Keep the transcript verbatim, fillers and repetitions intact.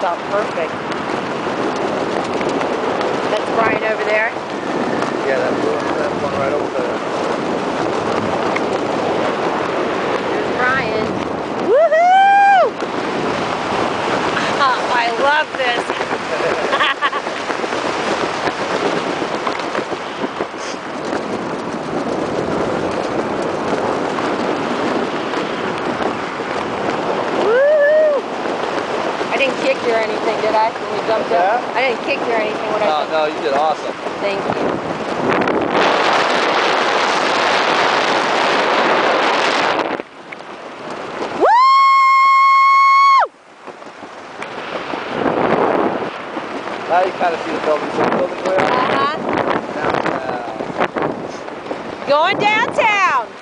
worked out perfect. That's Brian over there. Yeah, that, that one right over there. There's Brian. Woohoo! Oh, I love this. I didn't kick you or anything, did I? When we jumped yeah. up? I didn't kick you or anything when I No, jumped no, you did awesome. Thank you. Now you kind of see the building. So the building way up. Uh-huh. Downtown. Going downtown.